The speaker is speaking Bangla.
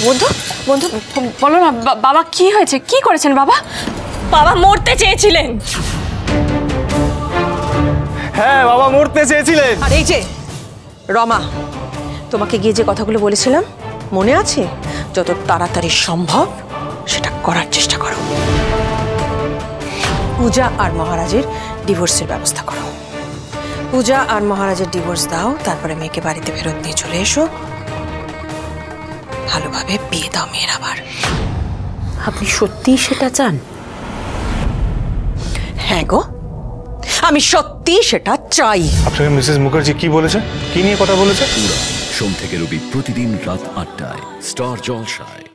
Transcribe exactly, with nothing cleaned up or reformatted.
বন্ধু বন্ধু বলো না, বাবা কি হয়েছে? কি করেছেন বাবা? বাবা মরতে চেয়েছিলেন। হ্যাঁ, বাবা মরতে চেয়েছিলেন। আর এই যে রমা, তোমাকে গিয়ে যে কথাগুলো বলেছিলাম মনে আছে? যত তাড়াতাড়ি সম্ভব সেটা করার চেষ্টা করো। পূজা আর মহারাজের ডিভোর্সের ব্যবস্থা করো। পূজা আর মহারাজের ডিভোর্স দাও, তারপরে মেয়েকে বাড়িতে ফেরত নিয়ে চলে এসো। ভালোভাবে বিয়ে দাও মেয়ের আবার। আপনি সত্যিই সেটা চান? হ্যাঁ গো, আমি সত্যি সেটা চাই। আপনাকে মিসেস মুখার্জি কি বলেছে? কি নিয়ে কথা বলেছে? সোম থেকে রবি প্রতিদিন রাত আটটায় স্টার জলসায়।